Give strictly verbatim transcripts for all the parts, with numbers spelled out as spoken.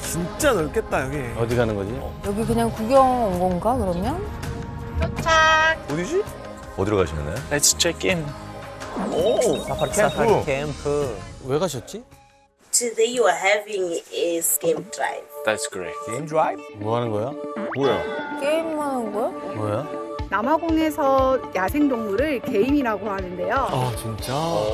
진짜 넓겠다 여기. 어디 가는 거지? 여기 그냥 구경 온 건가 그러면? 도착. 어디지? 어디로 가시나요? Let's check in. 오, 사파리 캠프. 사파리 캠프. 왜 가셨지? Today you are having is game drive. That's great. 게임 드라이브? 뭐 하는 거야? 뭐야? 게임 하는 거야? 뭐야? 남아공에서 야생동물을 게임이라고 하는데요. 아 진짜?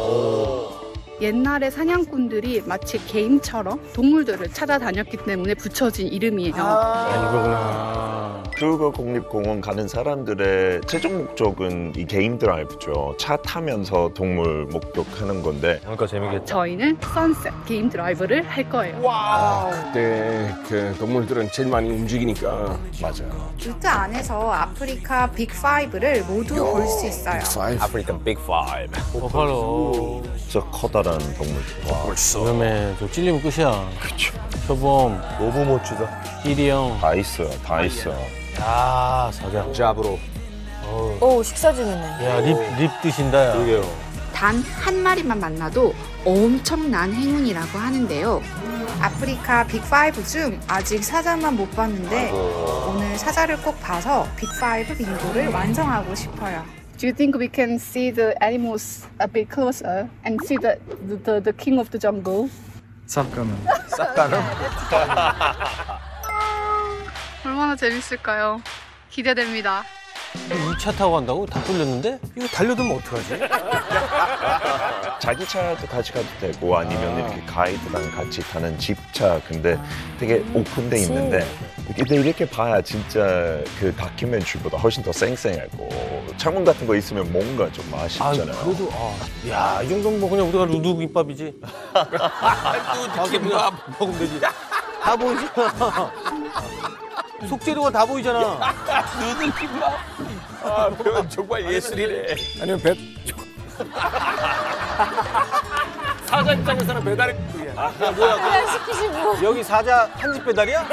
옛날에 사냥꾼들이 마치 게임처럼 동물들을 찾아다녔기 때문에 붙여진 이름이에요. 아 이거구나. 크루거 국립공원 가는 사람들의 최종 목적은 이 게임 드라이브죠. 차 타면서 동물 목격하는 건데. 그러니까 재밌겠다. 저희는 선셋 게임 드라이브를 할 거예요. 그때 그 동물들은 제일 많이 움직이니까. 맞아요. 루트 안에서 아프리카 빅파이브를 모두 볼 수 있어요. 아프리칸 빅 파이브. 버팔로. 진짜 커다란 동물들. 위험해. 저 찔리면 끝이야. 그렇죠. 표범, 너무 멋지다. 희리형. 다 있어요. 다 있어요. 야 사자. 잡으로. 오 식사 중이네. 야 립 립 드신다. 야. 그러게요. 단 한 마리만 만나도 엄청난 행운이라고 하는데요. 아프리카 빅파이브 중 아직 사자만 못 봤는데 오늘 사자를 꼭 봐서 빅파이브 빙고를 완성하고 싶어요. Do you think we can see the animals a bit closer and see the the, the, the king of the jungle? 잠깐만. 싹 가는? 얼마나 재밌을까요? 기대됩니다. 이 차 타고 간다고? 다 뚫렸는데? 이거 달려들면 어떡하지? 자기 차도 같이 가도 되고 아니면 이렇게 가이드랑 같이 타는 집차. 근데 되게 오픈돼 있는데 근데 이렇게 봐야 진짜 그 다큐멘터리보다 훨씬 더 쌩쌩하고 창문 같은 거 있으면 뭔가 좀 아 아쉽잖아요. 그래도 아, 야, 이 정도면 뭐 그냥 우리가 누드 김밥이지. 누드 김밥 먹으면 되지. 다 보이잖아. 속재료가 다 보이잖아. 누들 김밥. 아, 표현 정말 예술이네. 아니면 배 사자 입장에서는 배달이 야, 뭐야? 그냥 시키시고. 여기 사자 한 집 배달이야?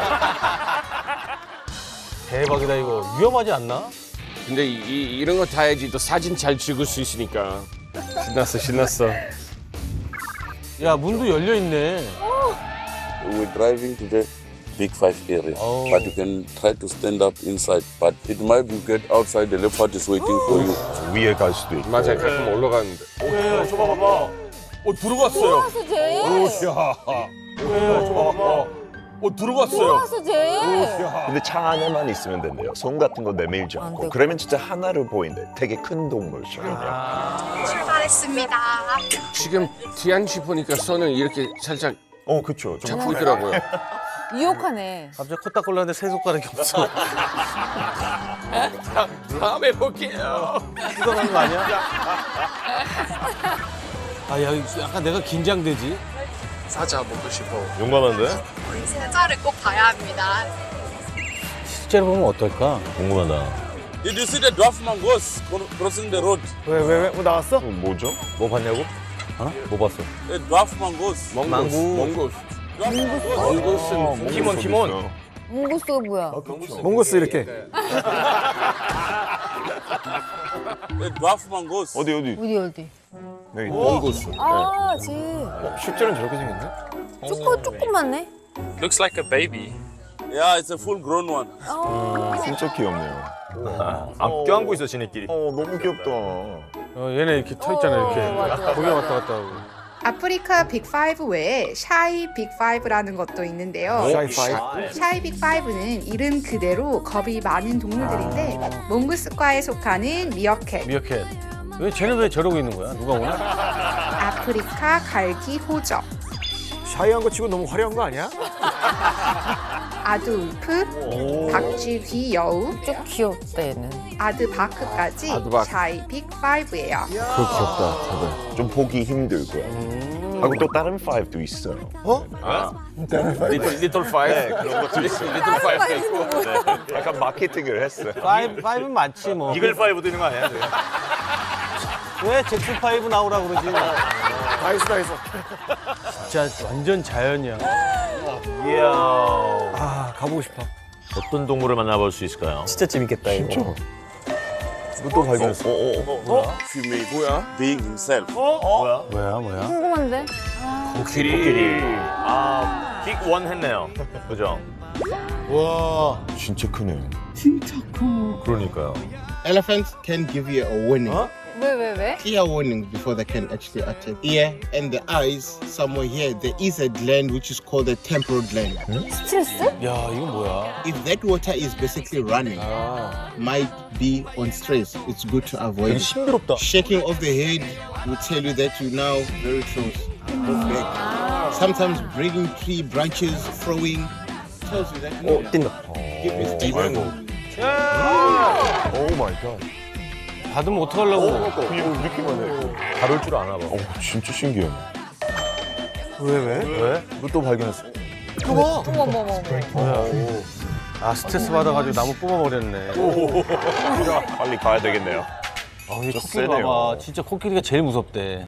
대박이다 이거. 위험하지 않나? 근데 이, 이, 이런 거 타야지 또 사진 잘 찍을 수 있으니까. 신났어 신났어. 야 문도 열려 있네. We're driving to the big five area, Oh. but you can try to stand up inside. But it might be get outside. The leopard is waiting for you. 위에 갈 수도 있고. 맞아요. 가끔 올라가는데. 왜? 저 봐봐. 어 들어갔어요. 왔어 쟤. 오야. 왜? 저 봐봐. 어 들어갔어요. 왔어 쟤. 근데 차 안에만 있으면 된대요. 손 같은 거 내밀지 안 않고. 되고. 그러면 진짜 하나로 보이는데 되게 큰 동물처럼요. 출발했습니다. 지금 티안치 보니까 손을 이렇게 살짝 어, 그렇죠. 잡고 있더라고요. 유혹하네. 갑자기 코딱 골랐는데 세 손가락이 없어. 다음에 볼게요. 뜯어가는 거 아니야? 아, 야, 약간 내가 긴장되지? 사자 먹고 싶어. 용감한데? 사자를 꼭 봐야 합니다. 실제로 보면 어떨까? 궁금하다. Did you see the dwarf mongoose crossing the road? 왜 왜 왜? 뭐 나왔어? 어, 뭐죠? 뭐 봤냐고? 어? 뭐 봤어? A dwarf mongoose. 몽고스. 몽고스. 몽고스는 키몬, 키몬. 몽고스가 뭐야? 몽고스 이렇게. A dwarf mongoose. 어디 어디? 어디 어디? 여기. 몽고스. 아 쟤. 실제로는 저렇게 생겼네? 조금 조금만네. Looks like a baby. Yeah, it's a full-grown one. 진짜 귀엽네요. 아, 껴안고 있어 지네끼리. 어, 너무 귀엽다. 어, 얘네 이렇게 터 있잖아, 이렇게. 어, 맞아, 맞아. 고개 왔다 갔다 하고. 아프리카 빅파이브 외에 샤이 빅파이브라는 것도 있는데요. 샤이파이. 샤이 빅파이브는 이름 그대로 겁이 많은 동물들인데 몽고스과에 속하는 미어캣, 미어캣. 왜 쟤는 왜 저러고 있는 거야? 누가 오나? 아프리카 갈기 호적, 샤이한 거 치고 너무 화려한 거 아니야? 아두울프, 박쥐귀 여우, 좀 귀엽다 얘는. 아드바크까지 아드바크. 샤이 빅파이브예요. 그 귀엽다, 다들. 좀 보기 힘들고요. 하고 또 다른 파이브도 있어요. 어? 리틀 리틀 파이브. 네, 그런 것도 있어요. 리틀 파이브 있고. 네, 약간 마케팅을 했어요. 파이브, 파이브는 많지, 뭐. 이글 파이브도 있는 거 아니야? 왜 잭슨 파이브 나오라 그러지? 다 있어 다 있어. 진짜 완전 자연이야. 이야. 아 가보고 싶어. 어떤 동물을 만나볼 수 있을까요? 진짜 재밌겠다 이거. 또 발견했어. Female. 뭐야? Being himself. 뭐야? 뭐야, 뭐야? 궁금한데? 코끼리. 아, 빅원 했네요. 그죠? 와, 진짜 크네요. 진짜 커. 그러니까요. Elephants can give you a warning. 왜, 왜, 왜? Clear warning before they can actually attack. Ear and the eyes, somewhere here, there is a gland which is called the temporal gland. 스트레스? 야, 이건 뭐야? If that water is basically running, might be on stress, it's good to avoid it. 싱그럽다. Shaking of the head will tell you that you're now very close. Move back. Sometimes breaking tree branches, throwing, tells you that 오, you 뛴다. give this deep. 오 마이 갓. 받으면 어떡하려고. 그냥 그렇게만 해. 다룰 줄 아나 봐. 오, 진짜 신기해. 왜, 왜? 왜? 이거 또 발견했어. 어머, 어머, 어머. 뭐야? 아, 스트레스 받아가지고 나무 뽑아버렸네. 빨리 가야 되겠네요. 아, 이 저 코끼리 세네요. 봐봐. 진짜 코끼리가 제일 무섭대.